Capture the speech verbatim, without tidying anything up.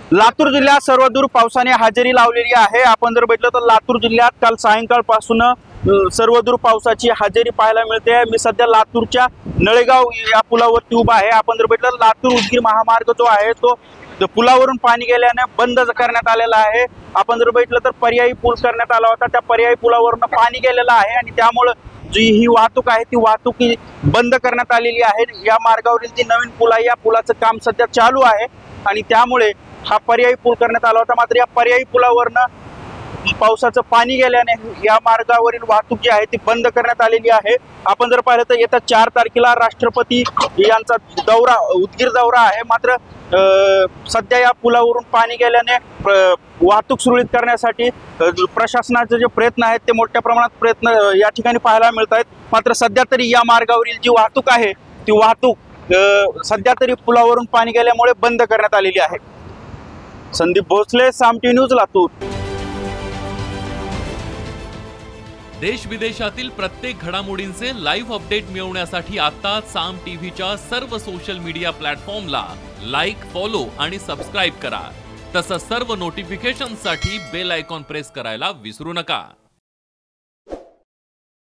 लातूर जिल्ह्यात सर्वदूर पावसाने हजेरी लावलेली आहे। आपण जर बघितलं तर लातूर जिल्ह्यात काल सायंकाळपासून सर्वदूर पावसाची हजेरी पाहायला मिळते। मी सध्या लातूरच्या नळेगाव या पुलावरती उभा आहे। आपण जर बघितलं लातूर उदगीर महामार्ग जो आहे तो पुलावरून पाणी गेल्याने बंद करण्यात आलेला आहे। आपण जर बघितलं तर पर्यायी पूल करण्यात आला होता, त्या पर्यायी पुलावरून पाणी गेलेलं आहे आणि त्यामुळे जी ही वाहतूक आहे ती वाहतूक बंद करण्यात आलेली आहे। या मार्गावरील जी नवीन पूल आहे या पुलाचं काम सध्या चालू आहे आणि त्यामुळे हा पर्यायी पूल करण्यात आला होता। मात्र या पर्यायी पुलावरनं पावसाचं पाणी गेल्याने या मार्गावरील वाहतूक जी आहे ती बंद करण्यात आलेली आहे। आपण जर पाहिलं तर येत्या चार तारखेला राष्ट्रपती यांचा दौरा उदगीर दौरा आहे। मात्र सध्या या पुलावरून पाणी गेल्याने वाहतूक सुरळीत करण्यासाठी प्रशासनाचे जे प्रयत्न आहेत ते मोठ्या प्रमाणात प्रयत्न या ठिकाणी पाहायला मिळत आहेत। मात्र सध्या तरी या मार्गावरील जी वाहतूक आहे ती वाहतूक सध्या तरी पुलावरून पाणी गेल्यामुळे बंद करण्यात आलेली आहे। Sandeep Bhosale, Saam TV news, Latur. देश विदेशातील प्रत्येक घडामोडींचे लाईव्ह अपडेट मिळवण्यासाठी आता साम टीव्हीच्या सर्व सोशल मीडिया प्लॅटफॉर्मला लाईक, फॉलो आणि सबस्क्राईब करा। तसंच सर्व नोटिफिकेशनसाठी बेल आयकॉन प्रेस करायला विसरू नका।